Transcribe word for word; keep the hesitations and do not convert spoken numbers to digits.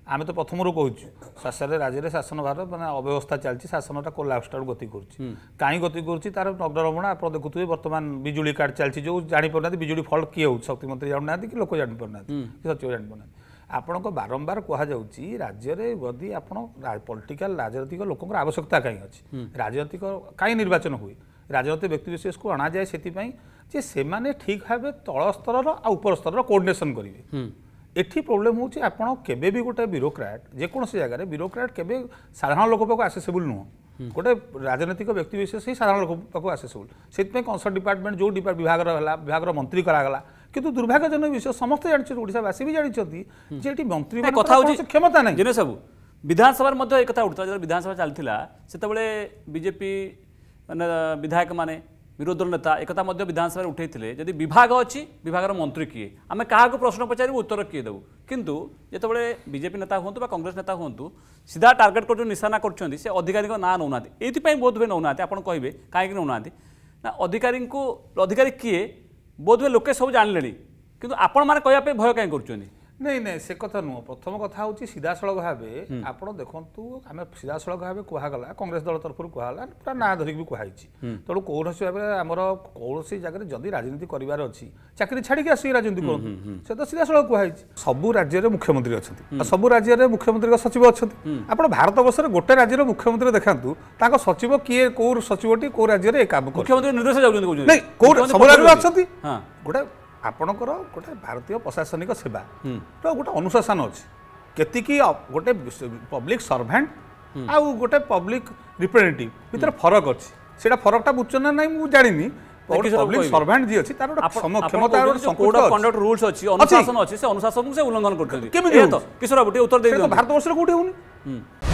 आम तो प्रथम कहूँ शासन राज्य में शासन भार मैंने अव्यवस्था चलती शासनटा कोलाप्स आड़ गति कर कहीं गति कर तार नगरमणा आप देखुए बर्तमान बिजुली कार्ड चलती जो जापना बिजुली फल्ट किए हो शक्ति मंत्री जानना कि लोक जापना कि सचिव जापना आपण को बारंबार कहुच्छी राज्य में यदि आप पॉलिटिकल राजनीतिक लोक आवश्यकता कहीं अच्छी राजनीतिक कहीं निर्वाचन हुए राजनीतिक व्यक्तिविशेष को अणा जाए से से ठीक भाव तल स्तर आ उपर स्तर कोऑर्डिनेशन करेंगे एठी प्रोब्लेम होची आपण केबे भी गोटे ब्यूरोक्रेट जेकोसी जगह ब्यूरोक्रेट केबे साधारण लोक पाक आसेसेबल नुह गोटे राजनीतिक व्यक्तिविशेष ही साधारण लोक पाक आसेसेबल से कंसर्ट डिपार्टमेंट जो विभाग विभाग मंत्री करागला किंतु दुर्भाग्यजनक विषय समस्त जानते ओडावासी भी जानते जे मंत्री कथा क्षमता नहीं जिन सब विधानसभा एक कथा उठता जो विधानसभा चलता से बीजेपी माने विधायक माने विरोध नेता एक विधानसभा उठे जदि विभाग अच्छी विभाग मंत्री किए आम क्या प्रश्न पचारू उत्तर किए देव किंतु जिते बीजेपी नेता हूँ कांग्रेस नेता हूँ सीधा टार्गेट कर निशाना कर अधिकारी ना नौना ये बोध हुए नौना आप कहे कहीं नौना ना अधिकारी को अधिकारी किए बोध हुए लोके सब जानले कि आपण मैंने कहवाई भय कहीं कर नहीं नहीं से कथा नुह प्रथम कथा हूँ सीधा सड़क भाव आप देखु आम सीधा सड़क भाव कहगला कांग्रेस दल तरफ कहला पूरा ना धरिक भी कहुई तेणु कौन भाव आमर कौन जगह जदि राजनीति करार अच्छी चाकरी छाड़ी आसिक राजनीति करूँ से तो सीधा सड़क कहुई सबू राज्य में मुख्यमंत्री अच्छा सबू राज्य में मुख्यमंत्री सचिव अच्छा आप भारत वर्ष में गोटे राज्य मुख्यमंत्री देखा सचिव किए कौ सचिवटी कौ राज्य में काम मुख्यमंत्री निर्देश जाऊँ सब राज्य अच्छा गोटे आपणकर गोटे भारतीय प्रशासनिक सेवा तो गोटे अनुशासन अच्छी केतिकी गोटे पब्लिक सर्वेंट आउ गोटे पब्लिक रिप्रेजेंटेटिव भीतर फरक अच्छी से फरकटा बुझुना ना मुझे जानी पब्लिक सर्वेंट जी अच्छी तार क्षमता कोड ऑफ कंडक्ट रूल्स अच्छी अनुशासन अच्छी से अनुशासन से उल्लंघन करते किशोर बाबू उत्तर दे भारत वर्ष कौटी होनी।